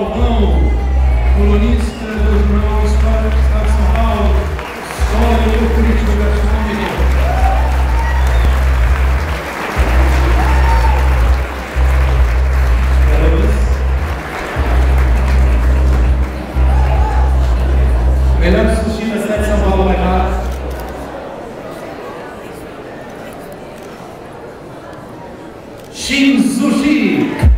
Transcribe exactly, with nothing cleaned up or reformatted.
Galvão, colunista do Jornal História do Estado de São Paulo, História e Política Gastronômica. Melhor sushi da cidade de São Paulo, vai lá. Shin Sushi.